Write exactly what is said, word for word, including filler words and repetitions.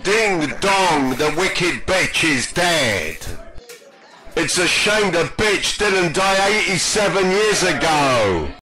Ding dong, the wicked bitch is dead. It's a shame the bitch didn't die eighty-seven years ago.